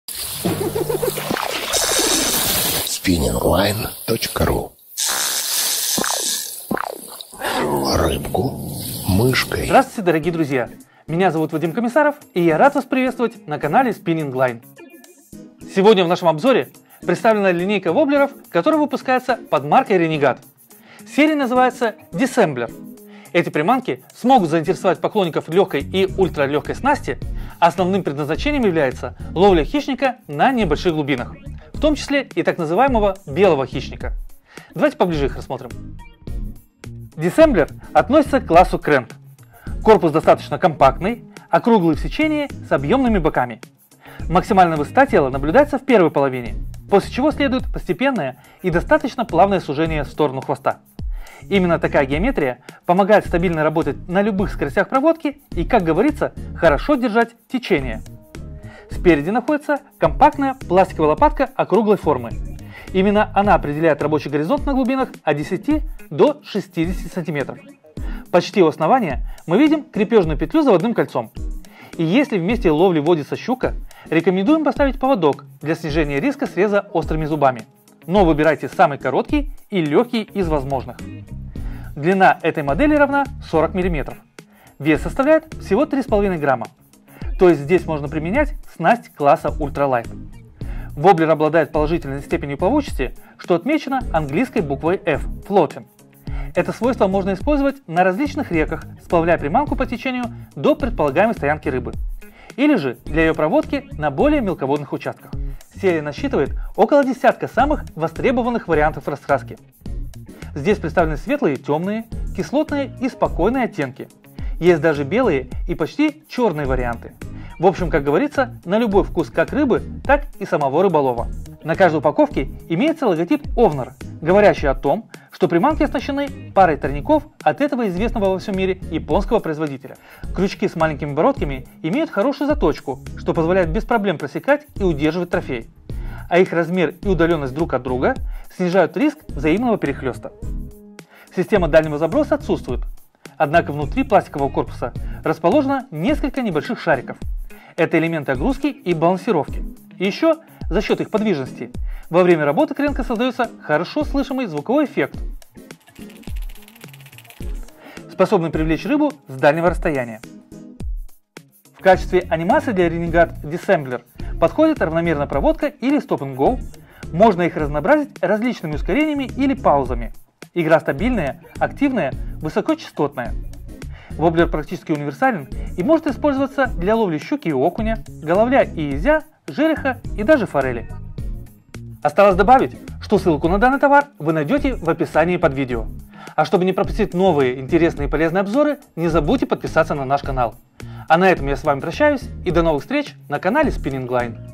spinningline.ru. Рыбку мышкой. Здравствуйте, дорогие друзья! Меня зовут Вадим Комиссаров, и я рад вас приветствовать на канале Spinning Line. Сегодня в нашем обзоре представлена линейка воблеров, которая выпускается под маркой Renegade. Серия называется Dissembler. Эти приманки смогут заинтересовать поклонников легкой и ультралегкой снасти. Основным предназначением является ловля хищника на небольших глубинах, в том числе и так называемого белого хищника. Давайте поближе их рассмотрим. Dissembler относится к классу Crank. Корпус достаточно компактный, округлый в сечении с объемными боками. Максимальная высота тела наблюдается в первой половине, после чего следует постепенное и достаточно плавное сужение в сторону хвоста. Именно такая геометрия помогает стабильно работать на любых скоростях проводки и, как говорится, хорошо держать течение. Спереди находится компактная пластиковая лопатка округлой формы. Именно она определяет рабочий горизонт на глубинах от 10 до 60 см. Почти у основания мы видим крепежную петлю с заводным кольцом. И если в месте ловли водится щука, рекомендуем поставить поводок для снижения риска среза острыми зубами. Но выбирайте самый короткий и легкий из возможных. Длина этой модели равна 40 мм. Вес составляет всего 3,5 грамма. То есть здесь можно применять снасть класса Ultralight. Воблер обладает положительной степенью плавучести, что отмечено английской буквой F – floating. Это свойство можно использовать на различных реках, сплавляя приманку по течению до предполагаемой стоянки рыбы. Или же для ее проводки на более мелководных участках. Серия насчитывает около десятка самых востребованных вариантов раскраски. Здесь представлены светлые, темные, кислотные и спокойные оттенки. Есть даже белые и почти черные варианты. В общем, как говорится, на любой вкус как рыбы, так и самого рыболова. На каждой упаковке имеется логотип Ovner, говорящий о том, что приманки оснащены парой тройников от этого известного во всем мире японского производителя. Крючки с маленькими бородками имеют хорошую заточку, что позволяет без проблем просекать и удерживать трофей. А их размер и удаленность друг от друга снижают риск взаимного перехлеста. Система дальнего заброса отсутствует, однако внутри пластикового корпуса расположено несколько небольших шариков. Это элементы огрузки и балансировки. И еще, за счет их подвижности, во время работы кренка создается хорошо слышимый звуковой эффект, способный привлечь рыбу с дальнего расстояния. В качестве анимации для Renegade Dissembler подходит равномерная проводка или stop-and-go. Можно их разнообразить различными ускорениями или паузами. Игра стабильная, активная, высокочастотная. Воблер практически универсален и может использоваться для ловли щуки и окуня, головля и изя, жереха и даже форели. Осталось добавить, что ссылку на данный товар вы найдете в описании под видео. А чтобы не пропустить новые интересные и полезные обзоры, не забудьте подписаться на наш канал. А на этом я с вами прощаюсь и до новых встреч на канале Spinning Line.